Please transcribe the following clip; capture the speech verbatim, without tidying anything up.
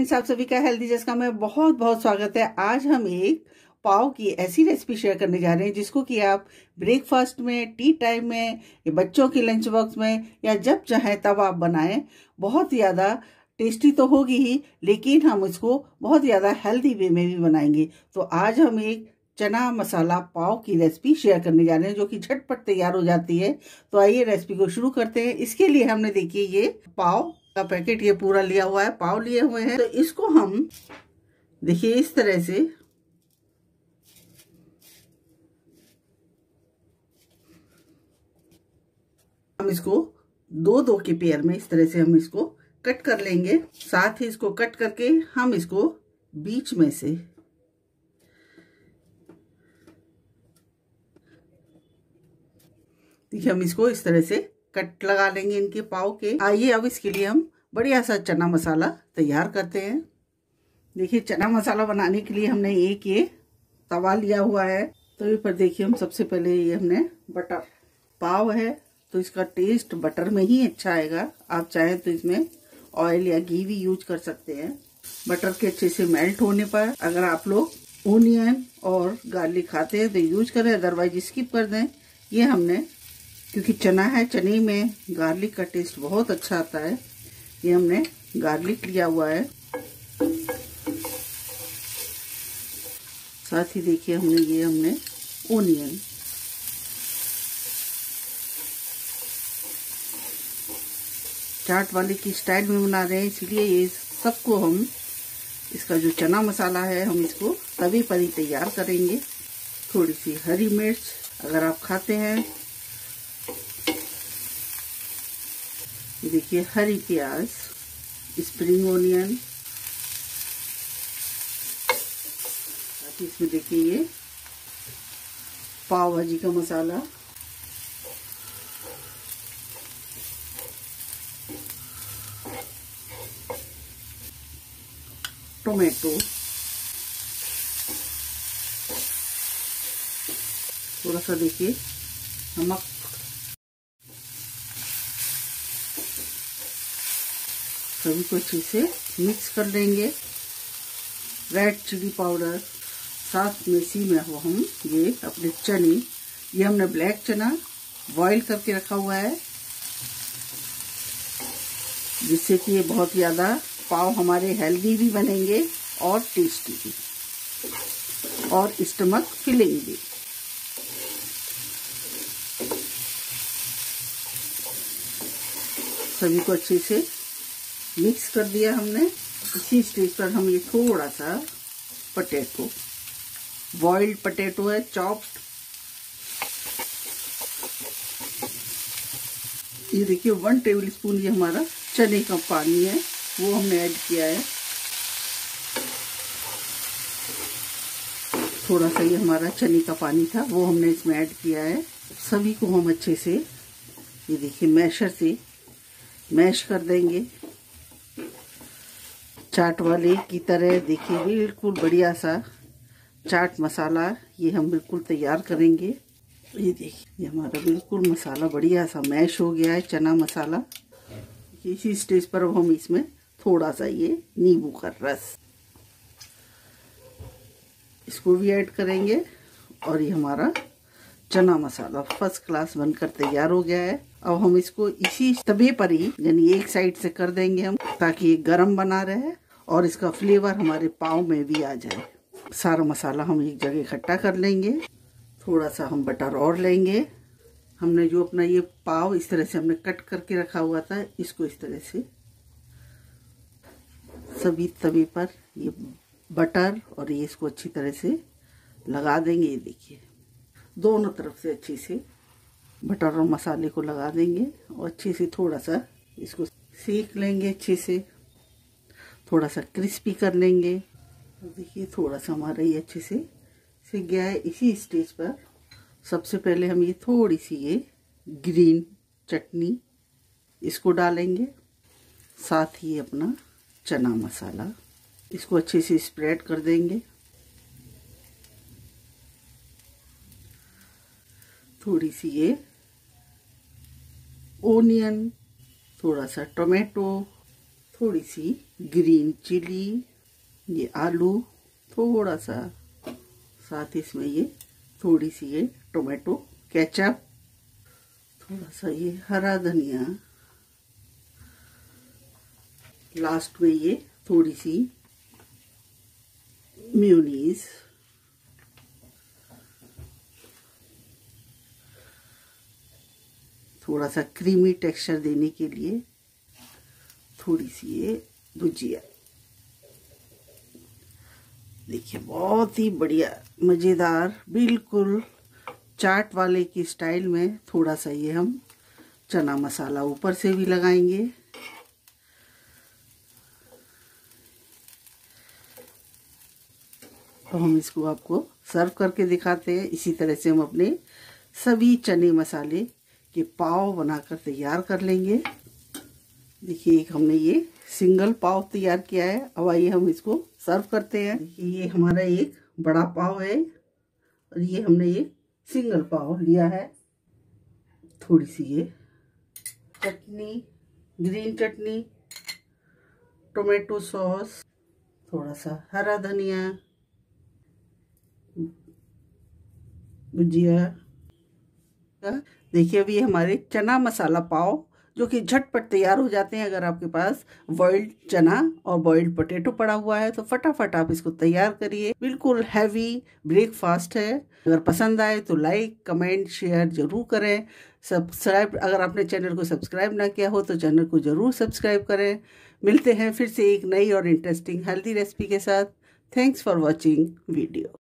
Friends, आप सभी का हेल्दी जैसा में बहुत बहुत स्वागत है। आज हम एक पाव की ऐसी रेसिपी शेयर करने जा रहे हैं जिसको कि आप ब्रेकफास्ट में, टी टाइम में, या बच्चों के लंच बॉक्स में या जब चाहे तब आप बनाएं। बहुत ज़्यादा टेस्टी तो होगी ही, लेकिन हम इसको बहुत ज़्यादा हेल्दी वे में भी बनाएंगे। तो आज हम एक चना मसाला पाव की रेसिपी शेयर करने जा रहे हैं जो कि झटपट तैयार हो जाती है। तो आइए रेसिपी को शुरू करते हैं। इसके लिए हमने देखिए ये पाव का पैकेट ये पूरा लिया हुआ है, पाव लिए हुए हैं। तो इसको हम देखिए इस तरह से हम इसको दो दो के पेयर में इस तरह से हम इसको कट कर लेंगे। साथ ही इसको कट करके हम इसको बीच में से देखिए हम इसको इस तरह से कट लगा लेंगे इनके पाव के। आइए अब इसके लिए हम बढ़िया सा चना मसाला तैयार करते हैं। देखिए चना मसाला बनाने के लिए हमने एक ये तवा लिया हुआ है। तो ये पर देखिए हम सबसे पहले ये हमने बटर, पाव है तो इसका टेस्ट बटर में ही अच्छा आएगा। आप चाहें तो इसमें ऑयल या घी भी यूज कर सकते हैं। बटर के अच्छे से मेल्ट होने पर अगर आप लोग ओनियन और गार्लिक खाते हैं तो यूज करें, अदरवाइज स्किप कर दें। ये हमने क्योंकि चना है, चने में गार्लिक का टेस्ट बहुत अच्छा आता है, ये हमने गार्लिक लिया हुआ है। साथ ही देखिए हमने ये हमने ओनियन, चाट वाले की स्टाइल में बना रहे हैं इसलिए ये सबको हम, इसका जो चना मसाला है हम इसको तवे पर ही तैयार करेंगे। थोड़ी सी हरी मिर्च अगर आप खाते हैं, देखिए हरी प्याज, स्प्रिंग ओनियन, इसमें देखिए ये पाव भाजी का मसाला, टोमेटो, थोड़ा सा देखिए नमक, सभी को अच्छे से मिक्स कर लेंगे। रेड चिली पाउडर, साथ में इसी में हो हम ये अपने चने, ये हमने ब्लैक चना बॉईल करके रखा हुआ है जिससे कि ये बहुत ज़्यादा पाव हमारे हेल्दी भी बनेंगे और टेस्टी भी और स्टमक फिलिंग भी। सभी को अच्छे से मिक्स कर दिया हमने। इसी स्टेज पर हम ये थोड़ा सा पोटैटो, बॉइल्ड पोटैटो है, चॉप्ड, ये देखिए वन टेबल स्पून ये हमारा चने का पानी है वो हमने ऐड किया है। थोड़ा सा ये हमारा चने का पानी था वो हमने इसमें ऐड किया है। सभी को हम अच्छे से ये देखिए मैशर से मैश कर देंगे चाट वाले की तरह। देखिए बिल्कुल बढ़िया सा चाट मसाला ये हम बिल्कुल तैयार करेंगे। ये देखिए ये हमारा बिल्कुल मसाला बढ़िया सा मैश हो गया है, चना मसाला। इसी स्टेज पर अब हम इसमें थोड़ा सा ये नींबू का रस इसको भी ऐड करेंगे और ये हमारा चना मसाला फर्स्ट क्लास बनकर तैयार हो गया है। अब हम इसको इसी तवे पर ही यानी एक साइड से कर देंगे हम, ताकि ये गरम बना रहे और इसका फ्लेवर हमारे पाव में भी आ जाए। सारा मसाला हम एक जगह इकट्ठा कर लेंगे। थोड़ा सा हम बटर और लेंगे। हमने जो अपना ये पाव इस तरह से हमने कट करके रखा हुआ था, इसको इस तरह से सभी तवे पर ये बटर और ये इसको अच्छी तरह से लगा देंगे। ये देखिए दोनों तरफ से अच्छे से बटर और मसाले को लगा देंगे और अच्छे से थोड़ा सा इसको सेक लेंगे, अच्छे से थोड़ा सा क्रिस्पी कर लेंगे। देखिए थोड़ा सा हमारा ये अच्छे से सीख गया है। इसी स्टेज पर सबसे पहले हम ये थोड़ी सी ये ग्रीन चटनी इसको डालेंगे, साथ ही अपना चना मसाला इसको अच्छे से स्प्रेड कर देंगे। थोड़ी सी ये ओनियन, थोड़ा सा टोमेटो, थोड़ी सी ग्रीन चिली, ये आलू थोड़ा सा, साथ ही इसमें ये थोड़ी सी ये टोमेटो केचप, थोड़ा सा ये हरा धनिया, लास्ट में ये थोड़ी सी मेयोनीज, थोड़ा सा क्रीमी टेक्सचर देने के लिए थोड़ी सी ये भुजिया। देखिए बहुत ही बढ़िया मज़ेदार, बिल्कुल चाट वाले की स्टाइल में। थोड़ा सा ये हम चना मसाला ऊपर से भी लगाएंगे। तो हम इसको आपको सर्व करके दिखाते हैं। इसी तरह से हम अपने सभी चने मसाले के पाव बनाकर तैयार कर लेंगे। देखिए एक हमने ये सिंगल पाव तैयार किया है। अब आइए हम इसको सर्व करते हैं। देखिए ये हमारा एक बड़ा पाव है और ये हमने ये सिंगल पाव लिया है। थोड़ी सी ये chutney, green chutney, tomato sauce, थोड़ा सा हरा धनिया, भुजिया। देखिए अभी हमारे चना मसाला पाव जो कि झटपट तैयार हो जाते हैं। अगर आपके पास बॉइल्ड चना और बॉइल्ड पोटैटो पड़ा हुआ है तो फटाफट आप इसको तैयार करिए। बिल्कुल हैवी ब्रेकफास्ट है। अगर पसंद आए तो लाइक, कमेंट, शेयर जरूर करें। सब्सक्राइब, अगर आपने चैनल को सब्सक्राइब ना किया हो तो चैनल को जरूर सब्सक्राइब करें। मिलते हैं फिर से एक नई और इंटरेस्टिंग हेल्दी रेसिपी के साथ। Thanks for watching video.